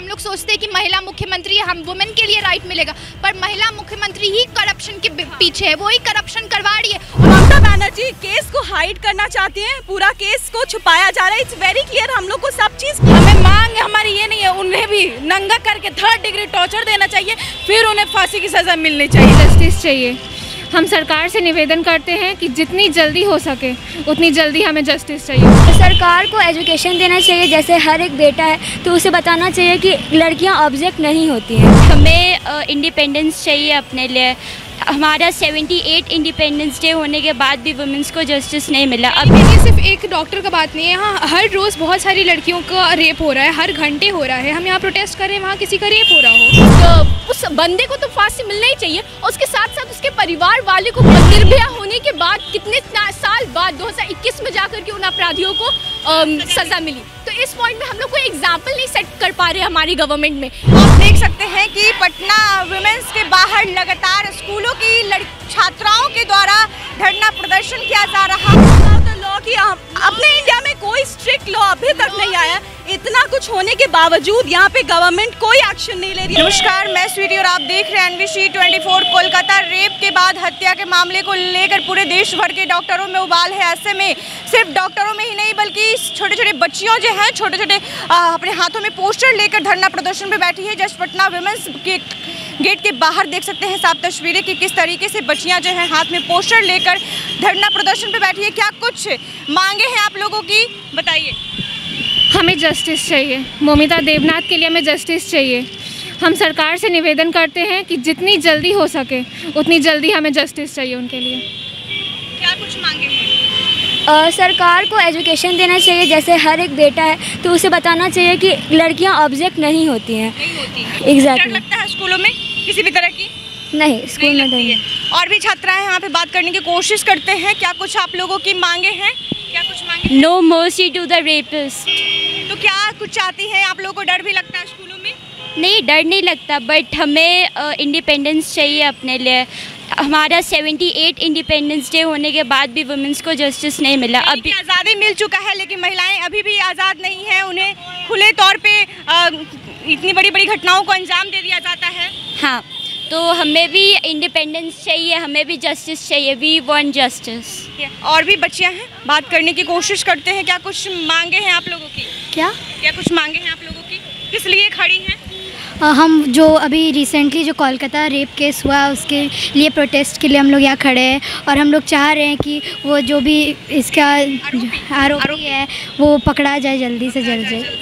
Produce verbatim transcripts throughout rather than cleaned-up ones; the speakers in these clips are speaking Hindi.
हम लोग सोचते हैं कि महिला मुख्यमंत्री, हम वुमेन के लिए राइट मिलेगा, पर महिला मुख्यमंत्री ही करप्शन के पीछे है, वो ही करप्शन करवा रही है। ममता बनर्जी केस को हाइड करना चाहती हैं, पूरा केस को छुपाया जा रहा है। इट्स वेरी क्लियर, हम लोग को सब चीज़ हमें मांग हमारी ये नहीं है, उन्हें भी नंगा करके थर्ड डिग्री टॉर्चर देना चाहिए, फिर उन्हें फांसी की सज़ा मिलनी चाहिए। जस्टिस चाहिए। हम सरकार से निवेदन करते हैं कि जितनी जल्दी हो सके उतनी जल्दी हमें जस्टिस चाहिए। सरकार को एजुकेशन देना चाहिए, जैसे हर एक बेटा है तो उसे बताना चाहिए कि लड़कियां ऑब्जेक्ट नहीं होती हैं। हमें इंडिपेंडेंस चाहिए अपने लिए। हमारा अठहत्तर इंडिपेंडेंस डे होने के बाद भी वुमेन्स को जस्टिस नहीं मिला। अब ये सिर्फ एक डॉक्टर का बात नहीं है, यहाँ हर रोज़ बहुत सारी लड़कियों का रेप हो रहा है, हर घंटे हो रहा है। हम यहाँ प्रोटेस्ट कर रहे हैं, वहाँ किसी का रेप हो रहा हो तो उस बंदे को तो फांसी मिलना ही चाहिए, और उसके साथ साथ उसके परिवार वाले को निर्भया होने के बाद कितने साल बाद दो हज़ार इक्कीस में जाकर के उन अपराधियों को सज़ा मिली। तो इस पॉइंट में हम लोग कोई एग्जाम्पल नहीं सेट कर पा रहे हमारी गवर्नमेंट में। आप देख सकते हैं कि पटना वुमेन्स के बाहर लगातार स्कूलों की छात्राओं के द्वारा धरना प्रदर्शन किया जा रहा है। लॉ की अपने इंडिया में कोई स्ट्रिक्ट लॉ अभी तक नहीं आया, इतना कुछ होने के बावजूद यहाँ पे गवर्नमेंट कोई एक्शन नहीं ले रही है। नमस्कार, मैं स्वीटी और आप देख रहे हैं एनबीसी चौबीस कोलकाता। रेप के बाद हत्या के मामले को लेकर पूरे देश भर के डॉक्टरों में उबाल है। ऐसे में सिर्फ डॉक्टरों में ही नहीं बल्कि छोटे छोटे बच्चियों जो हैं, छोटे छोटे अपने हाथों में पोस्टर लेकर धरना प्रदर्शन पे बैठी है। जस्ट पटना वुमेन्स के गेट के बाहर देख सकते हैं साफ तस्वीरें कि किस तरीके से बच्चियां जो हैं हाथ में पोस्टर लेकर धरना प्रदर्शन पे बैठी है। क्या कुछ मांगे हैं आप लोगों की, बताइए। हमें जस्टिस चाहिए, ममिता देवनाथ के लिए हमें जस्टिस चाहिए। हम सरकार से निवेदन करते हैं कि जितनी जल्दी हो सके उतनी जल्दी हमें जस्टिस चाहिए उनके लिए। क्या कुछ मांगे हैं? Uh, सरकार को एजुकेशन देना चाहिए, जैसे हर एक बेटा है तो उसे बताना चाहिए कि लड़कियां ऑब्जेक्ट नहीं होती हैं। नहीं होती हैं। एग्जैक्टली। डर लगता है स्कूलों में किसी भी तरह की? नहीं, स्कूल में नहीं है। और भी छात्राएं यहाँ पे बात करने की कोशिश करते हैं। क्या कुछ आप लोगों की मांगे हैं? क्या कुछ मांगे? No mercy to the rapist. तो क्या कुछ चाहती हैं? आप लोगों को डर भी लगता है स्कूलों में? नहीं, डर नहीं लगता, बट हमें इंडिपेंडेंस चाहिए अपने लिए। हमारा अठहत्तर इंडिपेंडेंस डे होने के बाद भी वुमेन्स को जस्टिस नहीं मिला। अभी आज़ादी मिल चुका है लेकिन महिलाएं अभी भी आज़ाद नहीं हैं। उन्हें खुले तौर पे आ, इतनी बड़ी बड़ी घटनाओं को अंजाम दे दिया जाता है। हाँ, तो हमें भी इंडिपेंडेंस चाहिए, हमें भी जस्टिस चाहिए। We want justice. और भी बच्चियां हैं, बात करने की कोशिश करते हैं। क्या कुछ मांगे हैं आप लोगों की? क्या क्या कुछ मांगे हैं आप लोगों की? किस लिए खड़ी हैं? हम जो अभी रिसेंटली जो कोलकाता रेप केस हुआ उसके लिए प्रोटेस्ट के लिए हम लोग यहाँ खड़े हैं, और हम लोग चाह रहे हैं कि वो जो भी इसका आरोपी है वो पकड़ा जाए जल्दी से जल्द।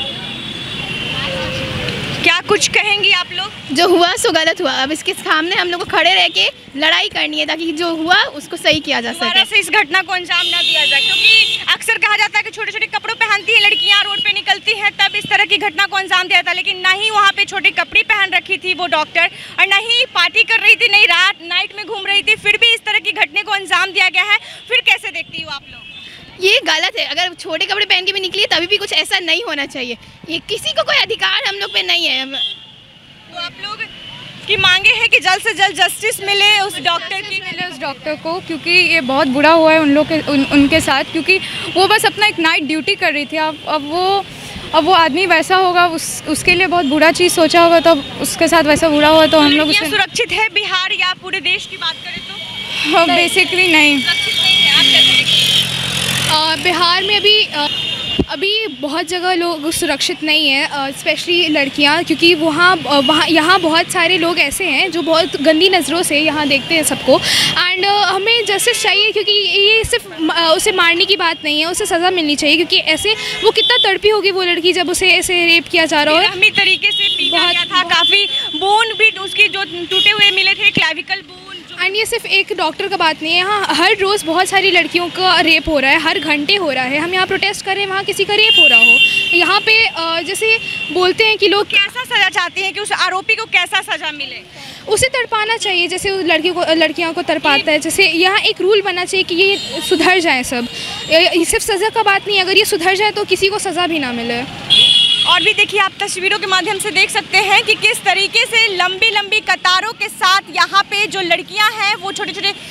क्या कुछ कहेंगी आप लोग? जो हुआ सो गलत हुआ, अब इसके सामने हम लोग को खड़े रह के लड़ाई करनी है ताकि जो हुआ उसको सही किया जा सके, से इस घटना को अंजाम ना दिया जाए। क्योंकि अक्सर कहा जाता है कि छोटे छोटे कपड़ों पहनती हैं लड़कियां, रोड पे निकलती हैं, तब इस तरह की घटना को अंजाम दिया था। लेकिन ना ही वहाँ पे छोटे कपड़े पहन रखी थी वो डॉक्टर, और ना ही पार्टी कर रही थी, नहीं रात नाइट में घूम रही थी, फिर भी इस तरह की घटने को अंजाम दिया गया है। फिर कैसे देखती हो आप लोग? ये गलत है। अगर छोटे कपड़े पहन के भी निकली तभी भी कुछ ऐसा नहीं होना चाहिए। ये किसी को कोई अधिकार हम लोग पे नहीं है। तो आप लोग की मांगे हैं कि जल्द से जल्द जस्टिस मिले उस डॉक्टर की, मिले उस डॉक्टर को, क्योंकि ये बहुत बुरा हुआ है उन लोग के उन, उनके साथ, क्योंकि वो बस अपना एक नाइट ड्यूटी कर रही थी। अब अब वो अब वो आदमी वैसा होगा, उस उसके लिए बहुत बुरा चीज़ सोचा होगा, तो उसके साथ वैसा बुरा हुआ तो हम लोग उसे सुरक्षित है बिहार या पूरे देश की बात करें तो? हाँ, बेसिकली नहीं सुरक्षित नहीं है। आप कैसे देखते हैं? बिहार में अभी आ, अभी बहुत जगह लोग सुरक्षित नहीं है, स्पेशली लड़कियां, क्योंकि वहाँ वहाँ यहाँ बहुत सारे लोग ऐसे हैं जो बहुत गंदी नज़रों से यहाँ देखते हैं सबको। एंड हमें जस्टिस चाहिए, क्योंकि ये सिर्फ उसे मारने की बात नहीं है, उसे सज़ा मिलनी चाहिए। क्योंकि ऐसे वो कितना तड़पी होगी वो लड़की जब उसे ऐसे रेप किया जा रहा हो, तरीके से पीटा गया था, काफ़ी बोन भी उसकी जो टूटे हुए मिले थे, क्लेविकल बोन। एंड ये सिर्फ एक डॉक्टर का बात नहीं है, यहाँ हर रोज़ बहुत सारी लड़कियों का रेप हो रहा है, हर घंटे हो रहा है। हम यहाँ प्रोटेस्ट कर रहे हैं, वहाँ किसी का रेप हो रहा हो। यहाँ पे जैसे बोलते हैं कि लोग कैसा सज़ा चाहते हैं कि उस आरोपी को कैसा सज़ा मिले? उसे तड़पाना चाहिए जैसे उस लड़कियों को लड़कियों को तड़पाता है। जैसे यहाँ एक रूल बनना चाहिए कि ये सुधर जाए सब, ये सिर्फ सज़ा का बात नहीं है, अगर ये सुधर जाए तो किसी को सज़ा भी ना मिले। और भी देखिए, आप तस्वीरों के माध्यम से देख सकते हैं कि किस तरीके से लंबी लंबी कतारों के साथ यहाँ पे जो लड़कियाँ हैं वो छोटे छोटे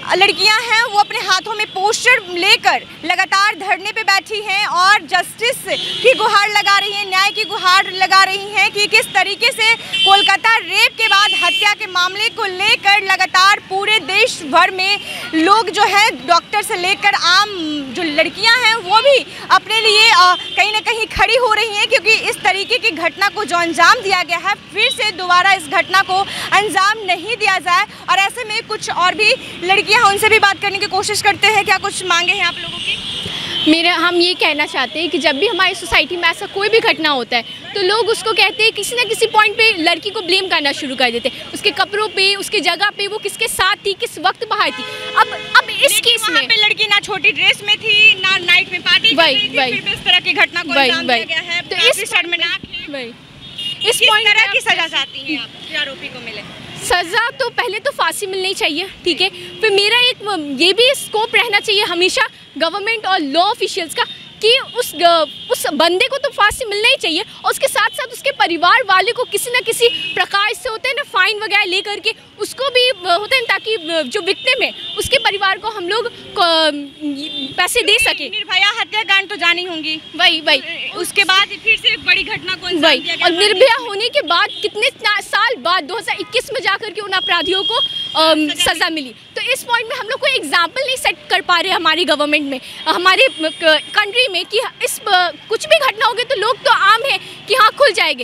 लड़कियां हैं वो अपने हाथों में पोस्टर लेकर लगातार धरने पे बैठी हैं और जस्टिस की गुहार लगा रही हैं, न्याय की गुहार लगा रही हैं कि किस तरीके से कोलकाता रेप के बाद हत्या के मामले को लेकर लगातार पूरे देश भर में लोग जो है डॉक्टर से लेकर आम जो लड़कियां हैं वो भी अपने लिए कहीं ना कहीं खड़ी हो रही हैं, क्योंकि इस तरीके की घटना को जो अंजाम दिया गया है फिर से दोबारा इस घटना को अंजाम नहीं दिया जाए। और ऐसे में कुछ और भी लड़कियां उनसे भी बात करने की कोशिश करते हैं। क्या कुछ मांगे हैं आप लोगों की? मेरा हम ये कहना चाहते हैं कि जब भी हमारी सोसाइटी में ऐसा कोई भी घटना होता है तो लोग उसको कहते हैं, किसी ना किसी पॉइंट पे लड़की को ब्लेम करना शुरू कर देते हैं, उसके कपड़ों पे, उसके जगह पे, वो किसके साथ थी, किस वक्त बाहर थी। अब अब इस केस में पे लड़की ना छोटी ड्रेस में थी ना नाइट में पार्टी कर रही थी, फिर भी इस तरह की घटना को अंजाम दिया गया है। तो इस शर्मनाक है। इस पॉइंट तरह की सजा चाहती हैं आप कि आरोपी को मिले? सज़ा तो पहले तो फांसी मिलनी चाहिए, ठीक है। फिर मेरा एक ये भी स्कोप रहना चाहिए हमेशा गवर्नमेंट और लॉ ऑफिशियल्स का कि उस उस बंदे को तो फांसी मिलना ही चाहिए, और उसके साथ साथ उसके परिवार वाले को किसी न किसी प्रकार से होता है ना फाइन वगैरह ले करके उसको भी होता है, ताकि जो विक्टिम है उसके परिवार को हम लोग पैसे दे सके। निर्भया हत्याकांड तो जानी होंगी, वही वही उसके बाद फिर से एक बड़ी घटना को अंजाम दिया गया। और निर्भया होने के बाद कितने साल बाद दो हज़ार इक्कीस में जाकर के उन अपराधियों को सज़ा मिली। तो इस पॉइंट में हम लोग कोई एग्जाम्पल नहीं सेट कर पा रहे हमारी गवर्नमेंट में, हमारे कंट्री में, कि इस कुछ भी घटना होगी तो लोग तो आम है कि हाँ खुल जाएंगे।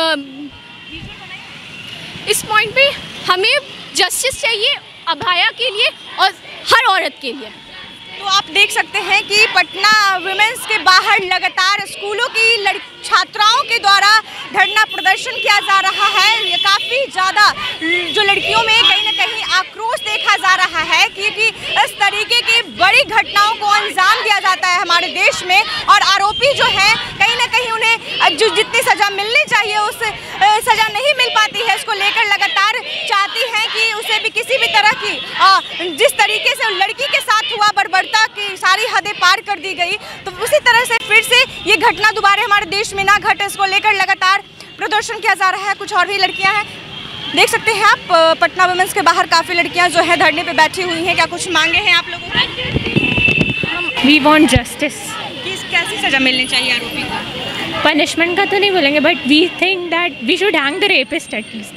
इस पॉइंट पे हमें जस्टिस चाहिए अभया के लिए और हर औरत के लिए। तो आप देख सकते हैं कि पटना वुमेन्स के बाहर लगातार स्कूलों की छात्राओं के द्वारा धरना प्रदर्शन किया जा रहा है। ये काफ़ी ज़्यादा जो लड़कियों में कहीं ना कहीं आक्रोश देखा जा रहा है, क्योंकि इस तरीके की बड़ी घटनाओं को अंजाम दिया जाता है हमारे देश में, और आरोपी जो है कहीं ना कहीं उन्हें जो जितनी सज़ा मिलनी चाहिए उस सज़ा नहीं मिल पाती है। इसको लेकर लगातार चाहती हैं कि उसे भी किसी भी तरह की जिस तरीके से लड़की के साथ हुआ बर्बरता की सारी हदें पार कर दी गई, तो उसी तरह से फिर से ये घटना दोबारा हमारे देश में ना घटे, इसको लेकर लगातार प्रदर्शन किया जा रहा है। कुछ और भी लड़कियां हैं, देख सकते हैं आप पटना वुमेन्स के बाहर काफ़ी लड़कियां जो है धरने पे बैठी हुई हैं। क्या कुछ मांगे हैं आप लोगों की? We want justice. किस कैसी सजा मिलनी चाहिए आरोपी को? पनिशमेंट का तो नहीं बोलेंगे, but we think that we should hang the rapist at least.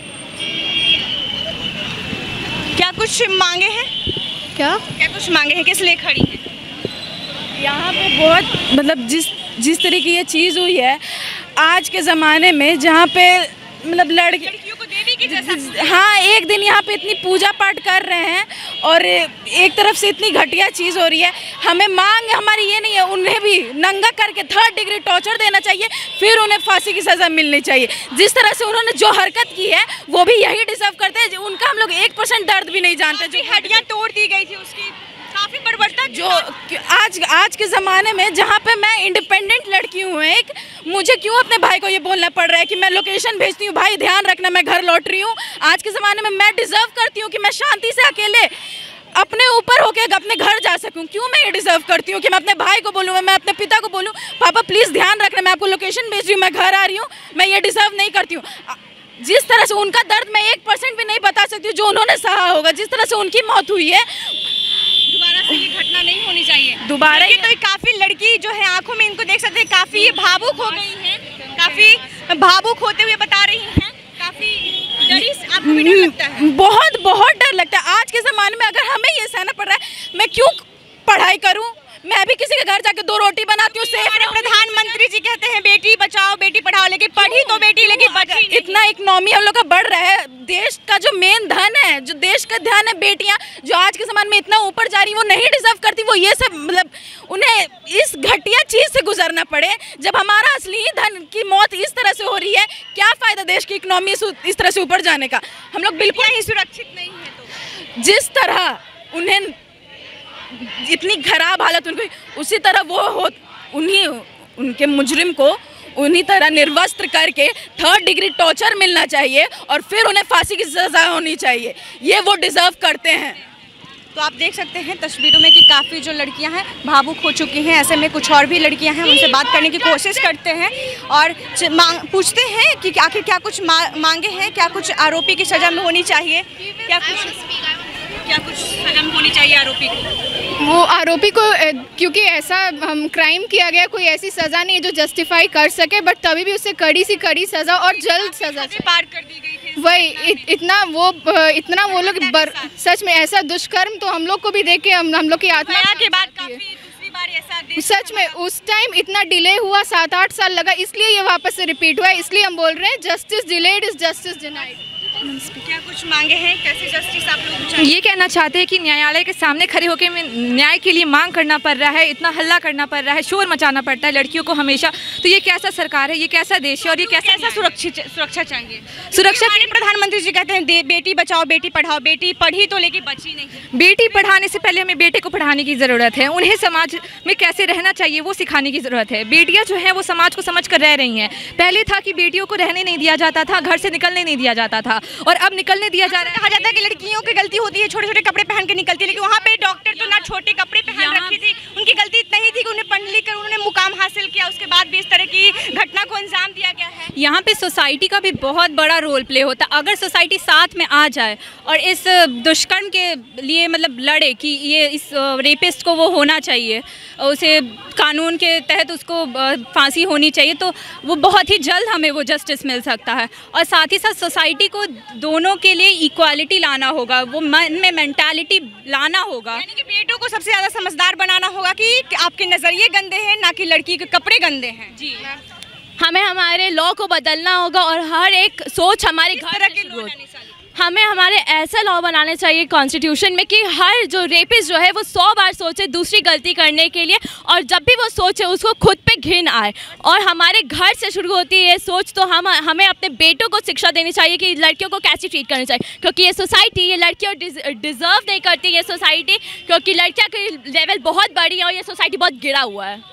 क्या कुछ मांगे हैं? क्या क्या कुछ मांगे हैं? किस लिए खड़ी हैं? यहाँ पे बहुत मतलब जिस जिस तरह की ये चीज़ हुई है आज के ज़माने में, जहाँ पे मतलब लड़की लड़कियों को देवी की जैसा, हाँ एक दिन यहाँ पे इतनी पूजा पाठ कर रहे हैं और एक तरफ से इतनी घटिया चीज़ हो रही है। हमें मांग हमारी ये नहीं है, उन्हें भी नंगा करके थर्ड डिग्री टॉर्चर देना चाहिए, फिर उन्हें फांसी की सज़ा मिलनी चाहिए। जिस तरह से उन्होंने जो हरकत की है वो भी यही डिजर्व करते हैं। उनका हम लोग एक परसेंट दर्द भी नहीं जानते। जो हड्डियाँ तोड़ दी गई थी उसकी काफ़ी बर्बरता जो आज आज के ज़माने में जहाँ पे मैं इंडिपेंडेंट लड़की हूँ एक, मुझे क्यों अपने भाई को ये बोलना पड़ रहा है कि मैं लोकेशन भेजती हूँ, भाई ध्यान रखना मैं घर लौट रही हूँ। आज के ज़माने में मैं डिज़र्व करती हूँ कि मैं शांति से अकेले अपने ऊपर होके अपने घर जा सकूं। क्यों मैं ये डिज़र्व करती हूँ कि मैं अपने भाई को बोलूँ, मैं अपने पिता को बोलूँ पापा प्लीज़ ध्यान रखना, मैं आपको लोकेशन भेज रही हूँ, मैं घर आ रही हूँ। मैं ये डिज़र्व नहीं करती हूँ। जिस तरह से उनका दर्द मैं एक परसेंट भी नहीं बता सकती हूँ जो उन्होंने सहा होगा। जिस तरह से उनकी मौत हुई है, दोबारा से ये घटना नहीं होनी चाहिए। दोबारा ये तो काफ़ी लड़की जो है आंखों में इनको देख सकते हैं, काफ़ी ये भावुक हो गई हैं, काफ़ी भावुक होते हुए बता रही हैं, काफ़ी डरी। आपको भी डर लगता है? बहुत बहुत डर लगता है। आज के ज़माने में अगर हमें ये सहना पड़ रहा है, मैं क्यों पढ़ाई करूँ? मैं भी किसी के घर जाके दो रोटी बनाती हूँ। हमारे प्रधानमंत्री जी कहते हैं बेटी बचाओ बेटी पढ़ाओ, लेकिन पढ़ी तो बेटी लेकिन बची। इतना इकोनॉमी हम लोग का बढ़ रहा है, देश का जो मेन धन है, जो देश का ध्यान है, बेटियां जो आज के ज़माने में इतना ऊपर जा रही, वो नहीं डिजर्व करती। वो ये सब मतलब उन्हें इस घटिया चीज़ से गुजरना पड़े। जब हमारा असली धन की मौत इस तरह से हो रही है, क्या फ़ायदा देश की इकोनॉमी इस तरह से ऊपर जाने का? हम लोग बिल्कुल ही सुरक्षित नहीं है। तो जिस तरह उन्हें इतनी खराब हालत उनकी, उसी तरह वो हो उन्हीं उनके मुजरिम को उन्हीं तरह निर्वस्त्र करके थर्ड डिग्री टॉर्चर मिलना चाहिए और फिर उन्हें फांसी की सज़ा होनी चाहिए। ये वो डिज़र्व करते हैं। तो आप देख सकते हैं तस्वीरों में कि काफ़ी जो लड़कियां हैं भावुक हो चुकी हैं। ऐसे में कुछ और भी लड़कियां हैं, उनसे बात करने की कोशिश करते हैं और मांग पूछते हैं कि आखिर क्या कुछ मा, मांगे हैं, क्या कुछ आरोपी की सज़ा में होनी चाहिए, क्या कुछ क्या कुछ सजा होनी चाहिए आरोपी को? वो आरोपी को अ, क्योंकि ऐसा हम क्राइम किया गया, कोई ऐसी सज़ा नहीं है जो जस्टिफाई कर सके, बट तभी भी उसे कड़ी सी कड़ी सज़ा और जल्द सज़ा पार कर दी गई थी। वही इत, इतना वो अ, इतना वो लोग बर, सच में ऐसा दुष्कर्म तो हम लोग को भी देख के हम हम लोग की आत्मा के बाद काफी दूसरी बार ऐसा देश सच में उस टाइम इतना डिले हुआ, सात आठ साल लगा, इसलिए ये वापस से रिपीट हुआ है। इसलिए हम बोल रहे हैं justice delayed is justice denied. क्या कुछ मांगे हैं, कैसे जस्टिस आप लोग ये कहना चाहते हैं कि न्यायालय के सामने खड़े होकर में न्याय के लिए मांग करना पड़ रहा है, इतना हल्ला करना पड़ रहा है, शोर मचाना पड़ता है लड़कियों को हमेशा। तो ये कैसा सरकार है, ये कैसा देश है और ये कैसा सुरक्षित सुरक्षा चाहिए? सुरक्षा हमारे प्रधानमंत्री जी कहते हैं बेटी बचाओ बेटी पढ़ाओ, बेटी पढ़ी तो लेकिन बची नहीं। बेटी पढ़ाने से पहले हमें बेटे को पढ़ाने की ज़रूरत है, उन्हें समाज में कैसे रहना चाहिए वो सिखाने की ज़रूरत है। बेटियां जो हैं वो समाज को समझ कर रह रही हैं। पहले था कि बेटियों को रहने नहीं दिया जाता था, घर से निकलने नहीं दिया जाता था, और अब निकलने दिया जा रहा है। कहा जाता है कि लड़कियों की गलती होती है, छोटे छोटे कपड़े पहन के निकलती है, लेकिन वहाँ पे डॉक्टर तो ना छोटे कपड़े पहन रखी थी। उनकी गलती इतना ही थी कि उन्हें पढ़ लिख कर उन्होंने मुकाम हासिल किया, उसके बाद भी इस तरह की घटना को अंजाम दिया गया है। यहाँ पे सोसाइटी का भी बहुत बड़ा रोल प्ले होता है। अगर सोसाइटी साथ में आ जाए और इस दुष्कर्म के लिए मतलब लड़े कि ये इस रेपिस्ट को वो होना चाहिए, उसे कानून के तहत उसको फांसी होनी चाहिए, तो वो बहुत ही जल्द हमें वो जस्टिस मिल सकता है। और साथ ही साथ सोसाइटी को दोनों के लिए इक्वालिटी लाना होगा, वो मन में मेंटालिटी लाना होगा, यानी कि बेटों को सबसे ज़्यादा समझदार बनाना होगा कि आपके नज़रिए गंदे हैं, ना कि लड़की के कपड़े गंदे हैं। जी, हमें हमारे लॉ को बदलना होगा और हर एक सोच हमारे घर से शुरू होगी। हमें हमारे ऐसा लॉ बनाने चाहिए कॉन्स्टिट्यूशन में कि हर जो रेपिस्ट जो है वो सौ बार सोचे दूसरी गलती करने के लिए, और जब भी वो सोचे उसको खुद पे घिन आए। और हमारे घर से शुरू होती है ये सोच, तो हम हमें अपने बेटों को शिक्षा देनी चाहिए कि लड़कियों को कैसे ट्रीट करनी चाहिए, क्योंकि ये सोसाइटी ये लड़कियों डिज़र्व नहीं करती ये सोसाइटी, क्योंकि लड़कियों की लेवल बहुत बड़ी है और ये सोसाइटी बहुत गिरा हुआ है।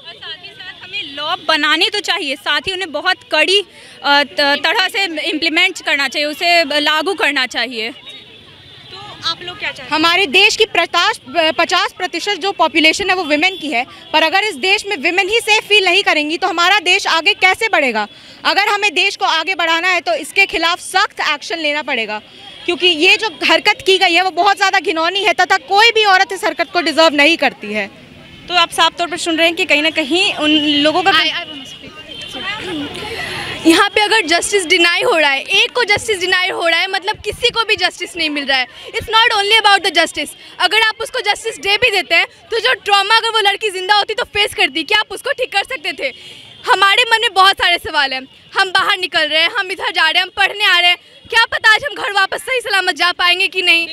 लॉ बनानी तो चाहिए, साथ ही उन्हें बहुत कड़ी तरह से इम्प्लीमेंट करना चाहिए, उसे लागू करना चाहिए। तो आप लोग क्या चाहते हैं? हमारे देश की पचास पचास प्रतिशत जो पॉपुलेशन है वो विमेन की है, पर अगर इस देश में विमेन ही सेफ फील नहीं करेंगी तो हमारा देश आगे कैसे बढ़ेगा? अगर हमें देश को आगे बढ़ाना है तो इसके खिलाफ सख्त एक्शन लेना पड़ेगा, क्योंकि ये जो हरकत की गई है वो बहुत ज़्यादा घिनौनी है तथा कोई भी औरत इस हरकत को डिजर्व नहीं करती है। तो आप साफ तौर पर सुन रहे हैं कि कहीं ना कहीं उन लोगों का यहाँ पे अगर जस्टिस डिनाई हो रहा है, एक को जस्टिस डिनाई हो रहा है, मतलब किसी को भी जस्टिस नहीं मिल रहा है। It's not only about the justice. अगर आप उसको जस्टिस दे भी देते हैं तो जो ट्रॉमा अगर वो लड़की जिंदा होती तो फेस करती, क्या आप उसको ठीक कर सकते थे? हमारे मन में बहुत सारे सवाल हैं। हम बाहर निकल रहे हैं, हम इधर जा रहे हैं, हम पढ़ने आ रहे हैं, क्या पता आज हम घर वापस सही सलामत जा पाएंगे कि नहीं।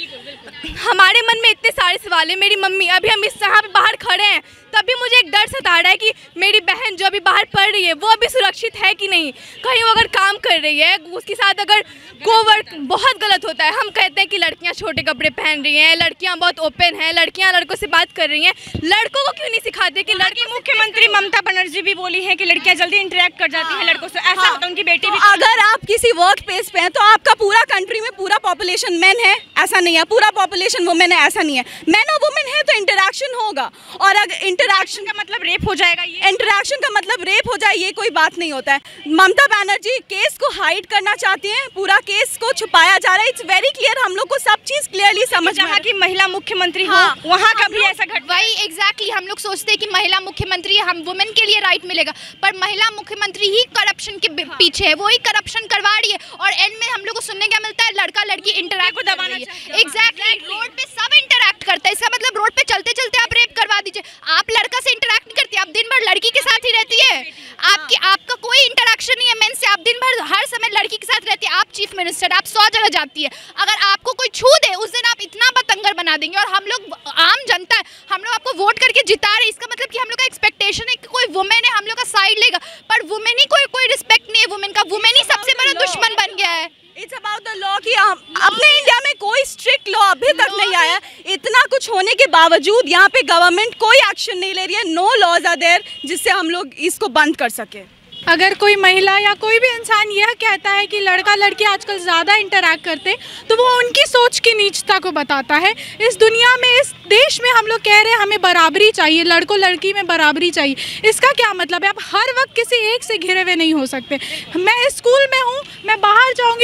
हमारे मन में इतने सारे सवाल हैं। मेरी मम्मी, अभी हम इस यहाँ पे बाहर खड़े हैं तभी मुझे एक डर सता रहा है कि मेरी बहन जो अभी बाहर पढ़ रही है वो अभी सुरक्षित है कि नहीं। कहीं वो अगर काम कर रही है, उसके साथ अगर कोवर्क बहुत गलत होता है। हम कहते हैं कि लड़कियां छोटे कपड़े पहन रही हैं, लड़कियां बहुत ओपन हैं, लड़कियां लड़कों से बात कर रही हैं, लड़कों को क्यों नहीं सिखाते कि लड़की? मुख्यमंत्री ममता बनर्जी भी बोली है कि लड़कियां जल्दी इंटरेक्ट कर जाती हैं लड़कों से, ऐसा होता है। उनकी बेटी भी अगर आप किसी वर्क प्लेस पे हैं तो आपका पूरा कंट्री में पूरा पॉपुलेशन मेन है, ऐसा नहीं है, पूरा पॉपुलेशन वुमेन है, ऐसा नहीं है। मेन और वुमेन है तो इंटरेक्शन होगा, और अगर इंटरेक्शन का मतलब रेप हो जाएगा, ये इंटरेक्शन का मतलब रेप हो जाए ये कोई बात नहीं होता है। ममता बनर्जी केस को हाइड करना चाहती हैं, पूरा केस को छुपाया जा रहा है। इट्स वेरी क्लियर, हम लोग को सब चीज़ क्लियरली समझ में आ रहा है। जहाँ की महिला मुख्यमंत्री हो वहाँ का भी ऐसा घटना। वही एग्जैक्टली हम लोग सोचते हैं कि महिला मुख्यमंत्री, हम वुमेन के लिए राइट मिलेगा, पर महिला मुख्यमंत्री ही करप्शन के पीछे है, वो ही करप्शन करवा रही है। और एंड में हम लोग को सुनने क्या मिलता है? लड़का लड़की इंटरैक्ट को दबाना है। एग्जैक्टली, रोड पे सब इंटरैक्ट करता है, इसका मतलब रोड पे चलते चलते आप रेप करवा दीजिए। आप लड़का से इंटरैक्ट नहीं करती, आप दिन भर लड़की के साथ ही रहती है, आपकी आपका कोई इंटरैक्शन नहीं है मेन से, आप दिन भर हर समय लड़की के साथ रहती है। आप चीफ मिनिस्टर, आप सौ जगह जाती है, अगर आपको कोई छू दे उस दिन आप इतना बतंगर बना देंगे। और हम लोग आम जनता है, हम लोग आपको वोट करके जिता रहे, इसका मतलब कि हम लोग का एक्सपेक्टेशन है कि कोई वुमेन है हम लोग का साइड लेगा, पर वुमेन ही कोई कोई रिस्पेक्ट नहीं है वुमेन का, वुमेन ही सबसे बड़ा दुश्मन बन गया है। इट्स अबाउट द लॉ कि अपने इंडिया में कोई स्ट्रिक्ट लॉ अभी तक नहीं आया। इतना कुछ होने के बावजूद यहाँ पे गवर्नमेंट कोई एक्शन नहीं ले रही है। नो लॉज आर देयर जिससे हम लोग इसको बंद कर सके। अगर कोई महिला या कोई भी इंसान यह कहता है कि लड़का लड़की आजकल ज़्यादा इंटरैक्ट करते तो वो उनकी सोच की नीचता को बताता है। इस दुनिया में, इस देश में हम लोग कह रहे हैं हमें बराबरी चाहिए, लड़कों लड़की में बराबरी चाहिए, इसका क्या मतलब है? आप हर वक्त किसी एक से घिरे हुए नहीं हो सकते। मैं स्कूल में हूँ, मैं बाहर जाऊँगी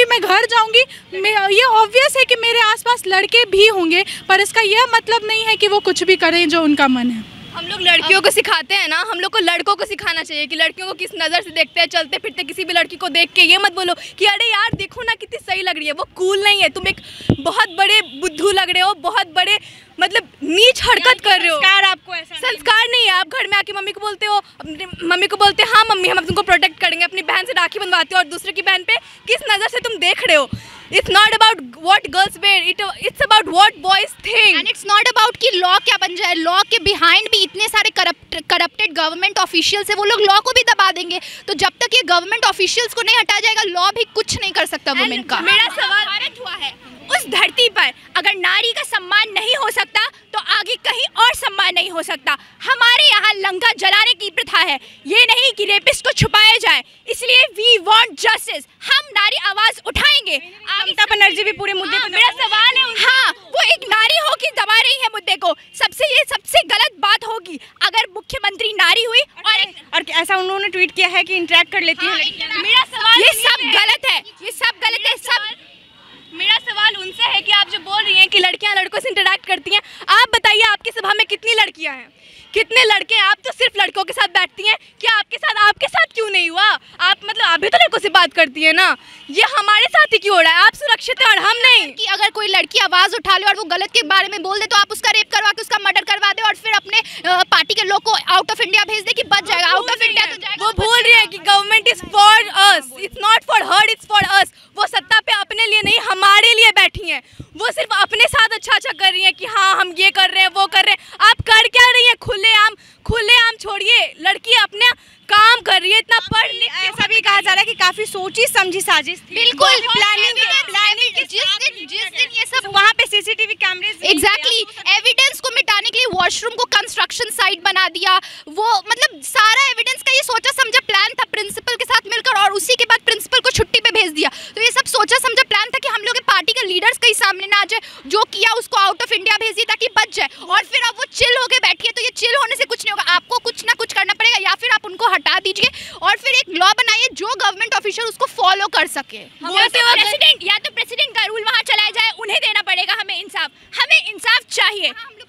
करूँगी, मैं घर जाऊँगी, ये ऑब्वियस है कि मेरे आसपास लड़के भी होंगे, पर इसका यह मतलब नहीं है कि वो कुछ भी करें जो उनका मन है। हम लोग लड़कियों को सिखाते हैं ना, हम लोग को लड़कों को सिखाना चाहिए कि लड़कियों को किस नज़र से देखते हैं। चलते फिरते किसी भी लड़की को देख के ये मत बोलो कि अरे यार देखो ना कितनी सही लग रही है, वो कूल नहीं है। तुम एक बहुत बड़े बुद्धू लग रहे हो, बहुत बड़े मतलब नीच हरकत कर रहे हो। संस्कार आपको ऐसा संस्कार नहीं है। आप घर में आके मम्मी को बोलते हो, अपनी मम्मी को बोलते हाँ मम्मी हम तुमको प्रोटेक्ट करेंगे, अपनी बहन से राखी बंधवाते हो और दूसरे की बहन पे किस नज़र से तुम देख रहे हो। It's not about what girls wear, it it's about what boys think. And it's not about कि लॉ क्या बन जाए। लॉ के बिहाइंड भी इतने सारे करप्ट करप्टेड गवर्नमेंट ऑफिशियल्स है, वो लोग लॉ को भी दबा देंगे। तो जब तक ये गवर्नमेंट ऑफिशियल्स को नहीं हटाया जाएगा, लॉ भी कुछ नहीं कर सकता वुमेन का। मेरा सवाल भारत हुआ है उस धरती पर, अगर नारी का सम्मान नहीं हो सकता तो आगे कहीं और सम्मान नहीं हो सकता। हमारे यहाँ लंका जलाने की प्रथा है, ये नहीं कि रेपिस्ट को छुपाया जाए, इसलिए वी वांट जस्टिस। हम नारी आवाज उठाएंगे। ममता बनर्जी भी पूरे मुद्दे हाँ, मेरा सवाल है, हाँ वो एक नारी हो कि दबा रही है मुद्दे को। सबसे ये सबसे गलत बात होगी अगर मुख्यमंत्री नारी हुई और एक, और ऐसा उन्होंने ट्वीट किया है कि इंटरेक्ट कर लेती हाँ, है। मेरा सवाल ये सब गलत है, ये सब गलत है सब। मेरा सवाल उनसे है कि आप जो बोल रही हैं कि लड़कियां लड़कों से इंटरेक्ट करती हैं, आप बताइए आपकी सभा में कितनी लड़कियां हैं, कितने लड़के? आप तो सिर्फ लड़कों के साथ बैठती हैं, क्या आपके साथ आपके साथ क्यों नहीं हुआ? आप मतलब आप भी तो लड़कों से बात करती है ना, ये हमारे साथ ही क्यों हो रहा है? आप सुरक्षित हैं और हम नहीं। कि अगर कोई लड़की आवाज़ उठा ले और वो गलत के बारे में बोल दे तो आप उसका रेप करवा के उसका मर्डर करवा दे और फिर अपने पार्टी के लोग को आउट ऑफ इंडिया भेज दे कि बच जाएगा। आउट ऑफ इंडिया तो जाएगा। वो भूल रही है कि government is for us, it's not for her, it's for us. वो सत्ता पे अपने लिए नहीं हमारे लिए बैठी हैं। वो सिर्फ अपने साथ अच्छा अच्छा कर रही हैं कि हाँ हम ये कर रहे हैं वो कर रहे हैं। आप कर क्या रही हैं? खुलेआम खुलेआम छोड़िए, लड़की अपने काम कर रही है, इतना पढ़ लिख के। ऐसा भी कहा जा रहा है कि काफी सोची समझी साजिश थी। बिल्कुल प्लानिंग प्लानिंग जिस दिन जिस दिन ये सब वहाँ पे सीसीटीवी कैमरे एग्जैक्टली एविडेंस को मिटाने के लिए वॉशरूम को कंस्ट्रक्शन साइट बना दिया। वो मतलब सारा एविडेंस का ये सोचा समझा प्लान था प्रिंसिपल के साथ मिलकर, और उसी के बाद प्रिंसिपल को छुट्टी पे भेज दिया। तो ये सब सोचा समझा प्लान था कि हम लोग के पार्टी के लीडर्स कहीं सामने ना आ जाए, जो किया उसको आउट ऑफ इंडिया भेज दिया ताकि बच जाए। और फिर अब वो चिल होके बैठी है, तो ये चिल होने से कुछ नहीं होगा। आपको कुछ ना कुछ करना पड़ेगा, या फिर आप उनको हटा दीजिए और फिर एक लॉ बनाइए जो गवर्नमेंट ऑफिशियल उसको फॉलो कर सके। प्रेसिडेंट या तो प्रेसिडेंट का रूल वहाँ चलाया जाए, उन्हें देना पड़ेगा हमें इंसाफ, हमें इंसाफ चाहिए।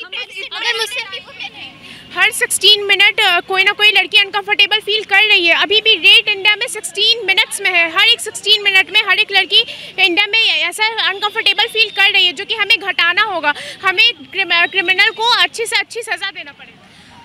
अगर मुझसे हर सोलह मिनट कोई ना कोई लड़की अनकंफर्टेबल फील कर रही है। अभी भी रेट इंडिया में सोलह मिनट्स में है। हर एक सोलह मिनट में हर एक लड़की इंडिया में ऐसा अनकंफर्टेबल फील कर रही है, जो कि हमें घटाना होगा। हमें क्रिमिनल को अच्छी से अच्छी सज़ा देना पड़ेगा।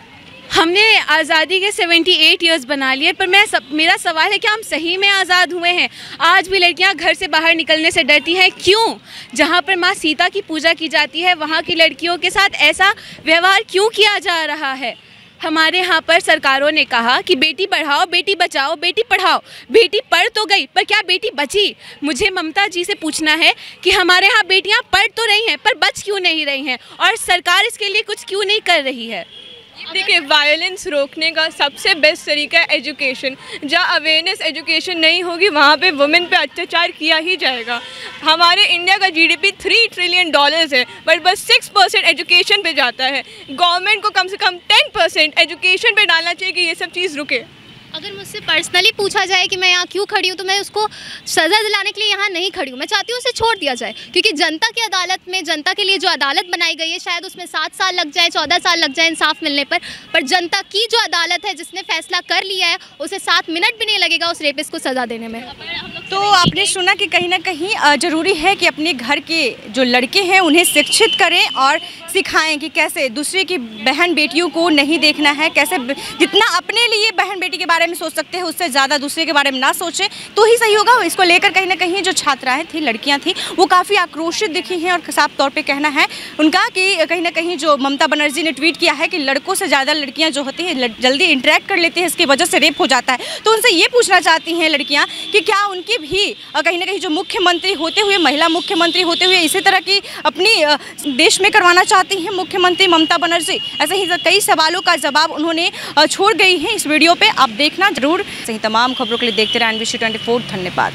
हमने आज़ादी के अठहत्तर इयर्स बना लिए, पर मैं सब मेरा सवाल है कि हम सही में आज़ाद हुए हैं? आज भी लड़कियां घर से बाहर निकलने से डरती हैं, क्यों? जहां पर माँ सीता की पूजा की जाती है, वहां की लड़कियों के साथ ऐसा व्यवहार क्यों किया जा रहा है? हमारे यहाँ पर सरकारों ने कहा कि बेटी पढ़ाओ, बेटी बचाओ, बेटी पढ़ाओ। बेटी पढ़ तो गई, पर क्या बेटी बची? मुझे ममता जी से पूछना है कि हमारे यहाँ बेटियाँ पढ़ तो रही हैं, पर बच क्यों नहीं रही हैं, और सरकार इसके लिए कुछ क्यों नहीं कर रही है? देखिए, वायलेंस रोकने का सबसे बेस्ट तरीका है एजुकेशन। जहाँ अवेयरनेस एजुकेशन नहीं होगी, वहाँ पे वुमेन पे अत्याचार किया ही जाएगा। हमारे इंडिया का जीडीपी थ्री ट्रिलियन डॉलर्स है, बट बस सिक्स परसेंट एजुकेशन पे जाता है। गवर्नमेंट को कम से कम टेन परसेंट एजुकेशन पे डालना चाहिए कि ये सब चीज़ रुके। अगर मुझसे पर्सनली पूछा जाए कि मैं यहाँ क्यों खड़ी हूँ, तो मैं उसको सज़ा दिलाने के लिए यहाँ नहीं खड़ी हूँ। मैं चाहती हूँ उसे छोड़ दिया जाए, क्योंकि जनता की अदालत में, जनता के लिए जो अदालत बनाई गई है, शायद उसमें सात साल लग जाए, चौदह साल लग जाए इंसाफ मिलने पर पर जनता की जो अदालत है, जिसने फैसला कर लिया है, उसे सात मिनट भी नहीं लगेगा उस रेपिस्ट को सज़ा देने में। तो आपने सुना कि कहीं ना कहीं ज़रूरी है कि अपने घर के जो लड़के हैं उन्हें शिक्षित करें और सिखाएं कि कैसे दूसरे की बहन बेटियों को नहीं देखना है, कैसे जितना अपने लिए बहन बेटी के बारे में सोच सकते हैं उससे ज़्यादा दूसरे के बारे में ना सोचें, तो ही सही होगा। इसको लेकर कहीं ना कहीं जो छात्राएं थी, लड़कियां थी, वो काफ़ी आक्रोशित दिखी हैं और साफ तौर पे कहना है उनका कि कहीं ना कहीं जो ममता बनर्जी ने ट्वीट किया है कि लड़कों से ज़्यादा लड़कियाँ जो होती हैं जल्दी इंटरेक्ट कर लेती हैं, इसकी वजह से रेप हो जाता है। तो उनसे ये पूछना चाहती हैं लड़कियाँ कि क्या उनकी भी कहीं ना कहीं जो मुख्यमंत्री होते हुए, महिला मुख्यमंत्री होते हुए इसी तरह की अपनी देश में करवाना चाहती हैं मुख्यमंत्री ममता बनर्जी? ऐसे ही कई सवालों का जवाब उन्होंने छोड़ गई हैं इस वीडियो पे। आप देखना जरूर। सही तमाम खबरों के लिए देखते रहें N B C twenty four. धन्यवाद।